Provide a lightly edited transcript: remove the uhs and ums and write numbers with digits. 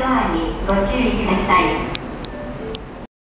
ドアにご注意ください。